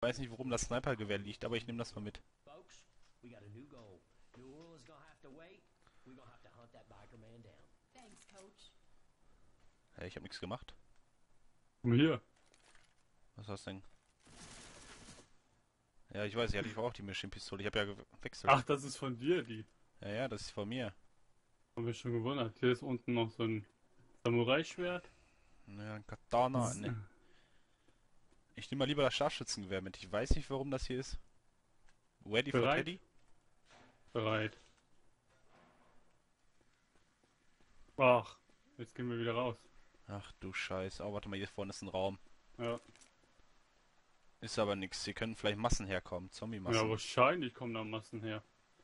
weiß nicht, worum das Snipergewehr liegt, aber ich nehme das mal mit. Folks, we got a new goal. New Orleans gonna have to wait. We're gonna have to hunt that biker man down. Thanks, Coach. Hä, ich habe nichts gemacht. Komm hier. Was ist das denn? Ja, ich weiß, ich hatte auch die Maschinenpistole. Ich habe ja gewechselt. Ach, das ist von dir, die. Ja, ja, das ist von mir. Haben wir schon gewundert. Hier ist unten noch so ein Samurai-Schwert. Ja, ein Katana. Das- Ne. Ich nehme mal lieber das Scharfschützengewehr mit. Ich weiß nicht, warum das hier ist. Ready for Bereit? Teddy? Bereit. Ach, jetzt gehen wir wieder raus. Ach du Scheiße. Oh, warte mal, hier vorne ist ein Raum. Ja, Ist aber nix. Hier können vielleicht Massen herkommen. Zombie-Massen. ja wahrscheinlich kommen da Massen her.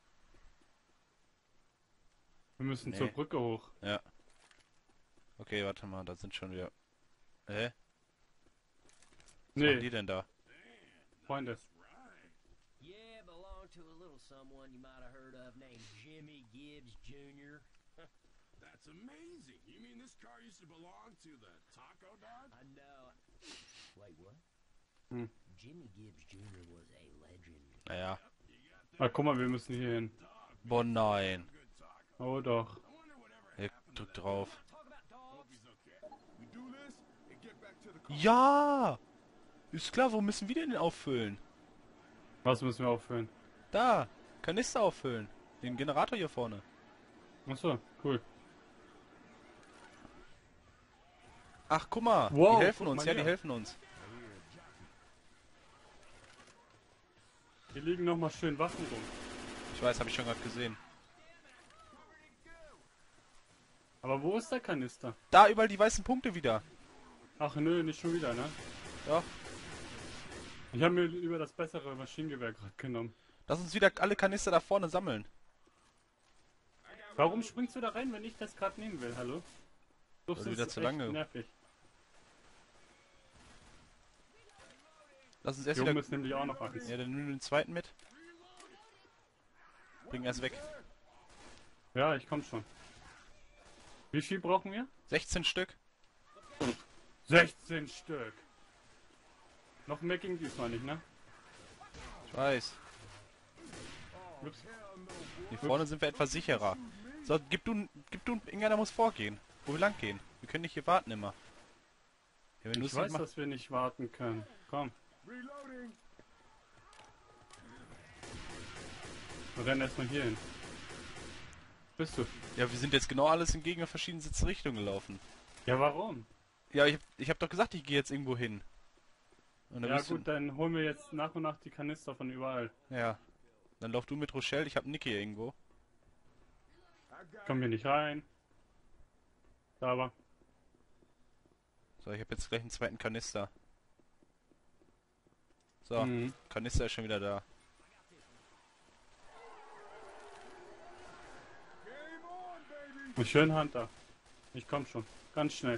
Wir müssen Nee. zur Brücke hoch. Ja. Okay, warte mal, da sind schon wieder... Hä? Was machen die Nee, denn da? Freunde. Yeah, belong to a little someone you might have heard of named Jimmy Gibbs Jr. That's amazing. You mean this car used to belong to the taco dog? I know. Wait, what? Hmm. Jimmy Gibbs Jr. was a legend. Naja. Ah, guck mal, wir müssen hier hin. Boah, nein. Oh doch. Hier, drück drauf. Talk about dogs. We do this and get back to the car. Ja! Ist klar, wo müssen wir denn auffüllen? Was müssen wir auffüllen? Da! Kanister auffüllen. Den Generator hier vorne. Achso, cool. Ach, guck mal. Wow, die helfen guck uns. mal Ja, die hier. helfen uns. Hier liegen nochmal schön Waffen rum. Ich weiß, habe ich schon gerade gesehen. Aber wo ist der Kanister? Da, überall die weißen Punkte wieder. Ach nö, nicht schon wieder, ne? Ja. Ich habe mir über das bessere Maschinengewehr gerade genommen. Lass uns wieder alle Kanister da vorne sammeln. Warum springst du da rein, wenn ich das gerade nehmen will? Hallo? Das Weil du ist wieder zu echt lange- nervig. Lass uns erst Hier oben wieder... ist nämlich auch noch eins. Ja, dann nimm den zweiten mit. Bring erst weg. Ja, ich komm schon. Wie viel brauchen wir? 16 Stück. 16 Stück. Noch mehr ging diesmal nicht, ne? Ich weiß. Ups. Hier vorne sind wir etwas sicherer. So, gib du, irgendeiner muss vorgehen. Wo wir lang gehen. Wir können nicht hier warten immer. Ja, wenn du Ich es nicht weiß, machst. dass wir nicht warten können. Komm, Reloading. wir rennen erstmal hier hin. Bist du? Ja, wir sind jetzt genau alles in gegen verschiedene Richtungen gelaufen. Ja, warum? Ja, ich hab doch gesagt, ich gehe jetzt irgendwo hin. Und dann Ja bist du- gut, dann holen wir jetzt nach und nach die Kanister von überall. Ja. Dann lauf du mit Rochelle, ich hab Nick hier irgendwo. Kommen wir nicht rein. Da aber. So, ich hab jetzt gleich einen zweiten Kanister. So, Mhm. Kanister ist schon wieder da. Game on, baby. Und schön Hunter. Ich komm schon. Ganz schnell.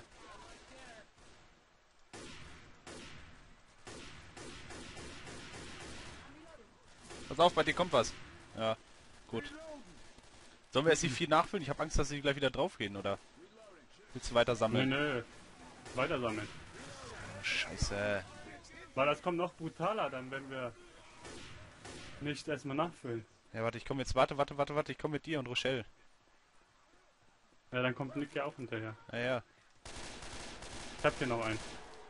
Pass auf, bei dir kommt was. Ja, gut. Sollen wir erst die 4 nachfüllen? Ich habe Angst, dass sie gleich wieder draufgehen, oder? Willst du weiter Nö, sammeln? nö. Weiter sammeln. Scheiße. Weil das kommt noch brutaler dann, wenn wir nicht erstmal nachfüllen. Ja, warte, ich komme jetzt. Warte, ich komme mit dir und Rochelle. Ja, dann kommt Nick ja auch hinterher. Ja, ja. Ich hab hier noch einen.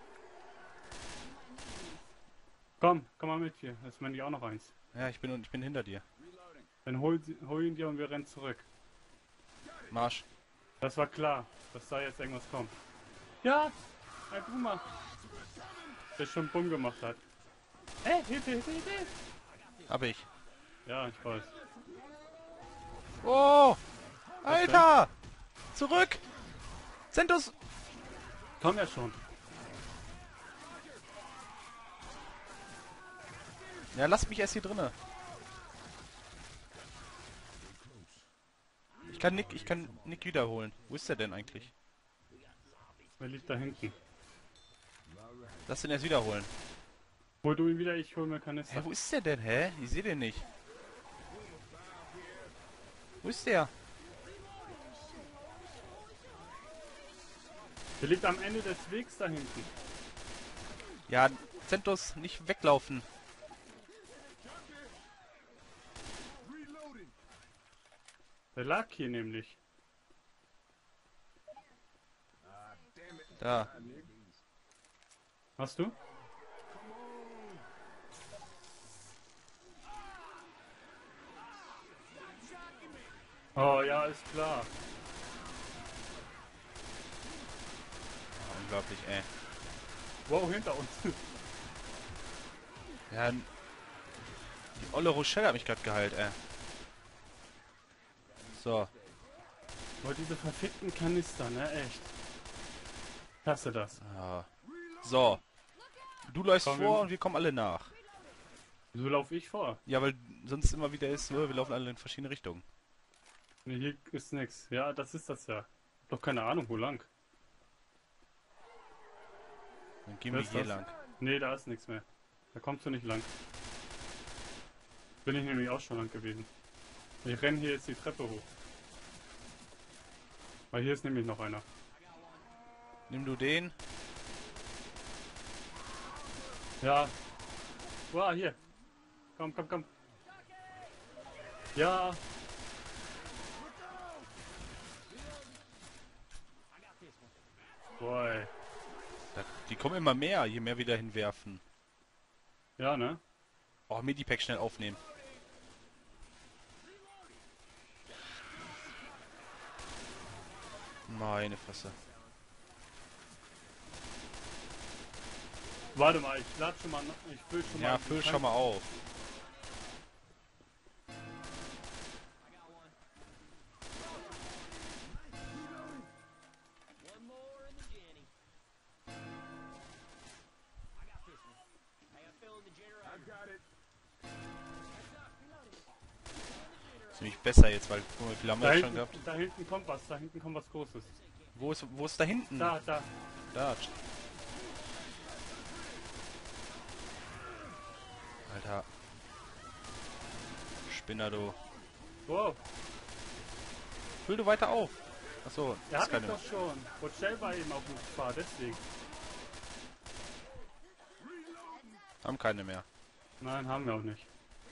Komm mal mit hier. Jetzt meine ich auch noch eins. Ja, ich bin hinter dir. Dann hol ihn dir und wir rennen zurück. Marsch. Das war klar, dass da jetzt irgendwas kommt. Ja! Ein Boomer! Der schon Bumm gemacht hat. Hey, Hilfe, Hilfe, Hilfe! Hab ich. Ja, ich weiß. Oh! Alter! Zurück! Sentus! Komm ja schon. Ja, lass mich erst hier drinne. Ich kann Nick wiederholen. Wo ist der denn eigentlich? Er liegt da hinten. Lass den erst wiederholen. Hol du ihn wieder, ich hol mir Kanister. Hä, wo ist der denn? Hä? Ich sehe den nicht. Wo ist der? Der liegt am Ende des Wegs da hinten. Ja, Sentos, nicht weglaufen. Der lag hier nämlich. Da. Hast du? Oh ja, ist klar. Unglaublich, ey. Wow, hinter uns. Ja, die olle Rochelle hat mich gerade geheilt, ey. So. Boah, diese verfickten Kanister, ne? Echt. Ich hasse das. Ja. So. Du läufst Komm, vor und wir kommen alle nach. Wieso laufe ich vor? Ja, weil sonst immer wieder ist, wir laufen alle in verschiedene Richtungen. Ne, hier ist nix. Ja, das ist das ja. Doch keine Ahnung, wo lang. Dann gehen Wer wir ist hier das? lang. Nee, da ist nichts mehr. Da kommst du nicht lang. Bin ich nämlich auch schon lang gewesen. Ich renne hier jetzt die Treppe hoch. Weil hier ist nämlich noch einer. Nimm du den. Ja. Wow, hier. Komm, komm, komm. Ja. Boy. Die kommen immer mehr, je mehr wir da hinwerfen. Ja, ne? Oh, Medipack schnell aufnehmen. Meine Fresse. Warte mal, ich lade schon mal. Ich füll schon mal. Ja, füll schon mal auf. One more in the Jenny. I got this one. Hey, I'm filling the generator. I got it. Ist nämlich besser jetzt, weil guck mal, wie viel haben wir Da jetzt schon hinten, gehabt? da hinten kommt was, da hinten kommt was Großes. Wo ist da hinten? Da, da. Da. Alter. Spinner, du. Wow, Füll du weiter auf. Achso, der das hat kann mich doch schon. Rochelle war eben auf dem Gefahr, deswegen. Haben keine mehr. Nein, haben wir auch nicht.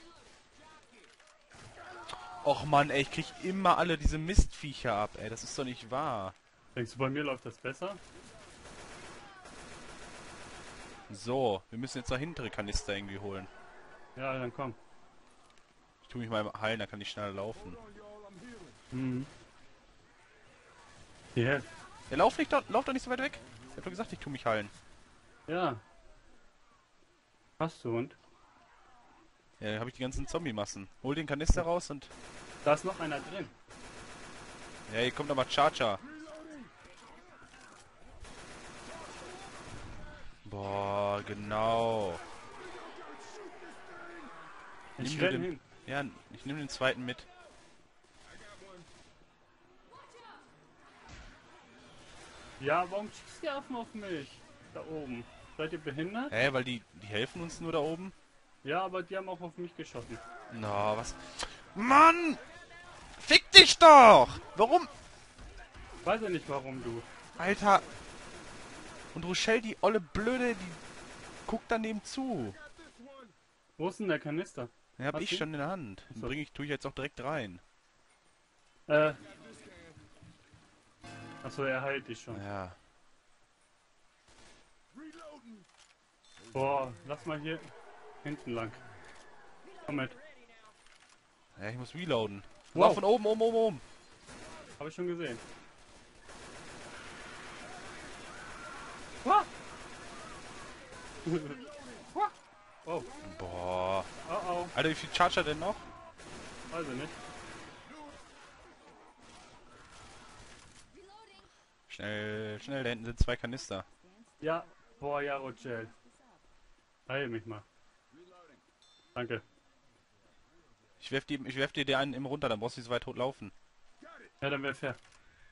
Och Mann, ey, ich krieg immer alle diese Mistviecher ab, ey. Das ist doch nicht wahr. Denkst du, bei mir läuft das besser? So, wir müssen jetzt noch hintere Kanister irgendwie holen. Ja, dann komm. Ich tu mich mal heilen, dann kann ich schneller laufen. Mhm. Yeah. Ja, lauf doch nicht so weit weg. Ich hab doch gesagt, ich tu mich heilen. Ja. Hast du und? Ja, dann hab ich die ganzen Zombie-Massen. Hol den Kanister raus und... Da ist noch einer drin. Ja, hier kommt nochmal Charger. Boah, genau. Ich Nimm du renn den... hin. Ja, ich nehme den zweiten mit. Ja, warum schießt ihr Affen auf mich? Da oben. Seid ihr behindert? Hä, weil die helfen uns nur da oben? Ja, aber die haben auch auf mich geschossen. Na, was... Mann! Fick dich doch! Warum? Weiß ja nicht warum du. Alter! Und Rochelle, die olle Blöde, die guckt daneben zu. Wo ist denn der Kanister? Den hab Hast ich du? schon in der Hand. Den So. tue ich jetzt auch direkt rein. Achso, er heilt dich schon. Ja. Boah, lass mal hier hinten lang. Komm mit. Ja, ich muss reloaden. Wow. Wow. Von oben. Hab ich schon gesehen. Ah! Oh, Boah. oh, oh. Alter, wie viel Charger denn noch? Weiß ich nicht. Schnell, da hinten sind 2 Kanister. Ja, boah, ja, Rochelle. Heil mich mal. Danke. Ich werf dir den einen im runter, dann brauchst du nicht so weit laufen. Ja, dann wär fair.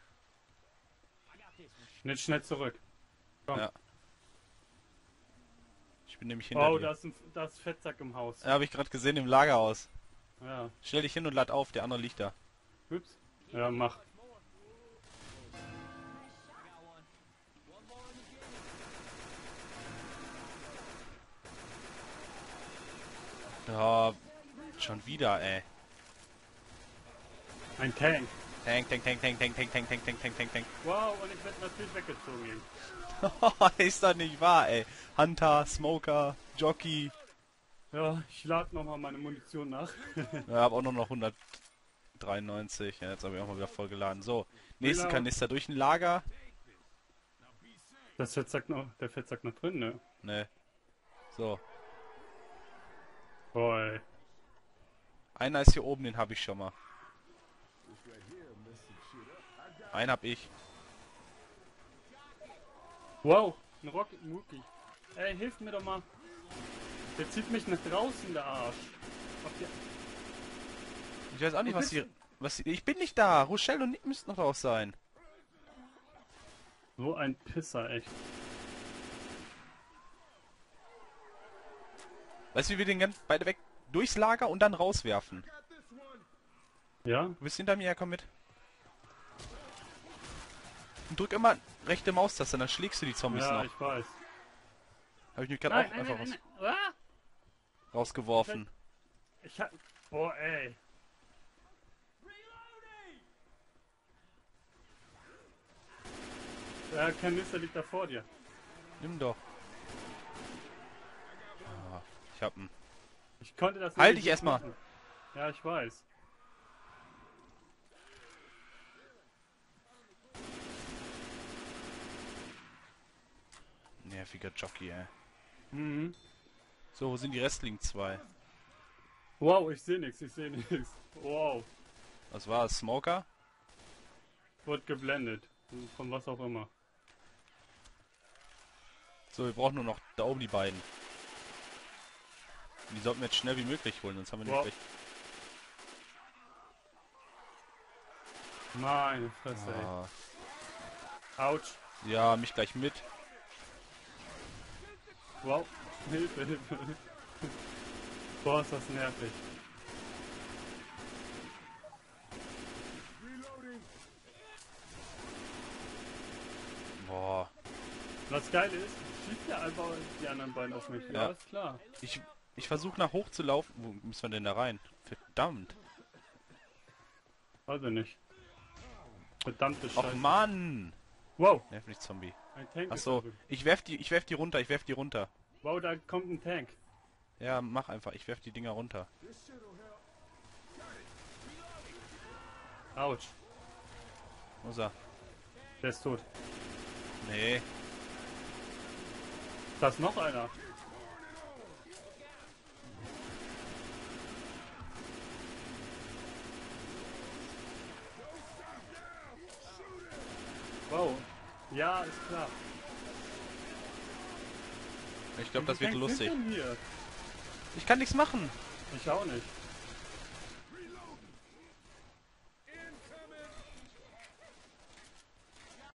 Nicht schnell zurück. Komm. Ja. Ich bin nämlich hinter Oh, dir. da ist Fettsack im Haus. Ja, habe ich gerade gesehen im Lagerhaus. Ja. Stell dich hin und lad auf, der andere liegt da. Ups. Ja, mach. Ja, schon wieder, ey. Ein Tank. Tank, Tank, Tank, Tank, Tank, Tank, Tank, Tank, Tank, Tank, Tank, Tank. Wow, und ich werde natürlich weggezogen eben. Ist doch nicht wahr, ey. Hunter, Smoker, Jockey. Ja, ich lade nochmal meine Munition nach. Ja, hab auch nur noch 193. Ja, jetzt habe ich auch mal wieder voll geladen. So, nächsten Genau. Kanister durch ein Lager. Das Fettsack noch, der Fettsack noch drin, ne? Ne. So, Boy. einer ist hier oben, den habe ich schon mal. Einen hab ich. Wow, ein Rocket Mookie. Ey, hilf mir doch mal. Der zieht mich nach draußen, der Arsch. Auf die... Ich weiß auch nicht, Wo was bist die... Ich bin nicht da. Rochelle und Nick müssten noch drauf sein. So ein Pisser, echt. Weißt du, wie wir den ganz beide weg durchs Lager und dann rauswerfen? Ja? Du bist hinter mir, komm mit. Und drück immer rechte Maustaste, dann schlägst du die Zombies Ja, noch. ich weiß. Habe ich mich gerade auch einfach Ah! rausgeworfen. Ich hab... Boah, ey. Der Kanister liegt da vor dir. Nimm doch. Ah, ich hab ihn. Ich konnte das Halt nicht dich erstmal. machen. Ja, ich weiß. Nerviger Jockey, ey. Mhm. So, wo sind die restlichen zwei? Wow, ich sehe nichts, ich sehe nichts. Wow. Was war es? Smoker? Wird geblendet. Von was auch immer. So, wir brauchen nur noch da oben die beiden. Die sollten wir jetzt schnell wie möglich holen, sonst haben wir Wow. nicht recht. Meine Fresse, Ah, ey. Autsch. ja, mich gleich mit. Wow. Hilfe, Hilfe. Boah, ist das nervig. Boah. Was geil ist, schießt ja einfach die anderen beiden auf mich. Ja, Ja. ist klar. Ich versuche nach hoch zu laufen. Wo müssen wir denn da rein? Verdammt. Also nicht. Verdammte Och Scheiße. Mann. Wow, Nerv nicht, Zombie. ein Tank ist Achso, da drüben. ich werf die runter. Wow, da kommt ein Tank. Ja, mach einfach. Ich werf die Dinger runter. Autsch, Wo ist er? der ist tot. Nee. Da ist noch einer. Wow. Ja, ist klar. Ich glaube, Wie das wird viele Tanks lustig. sind denn hier? Ich kann nichts machen. Ich auch nicht.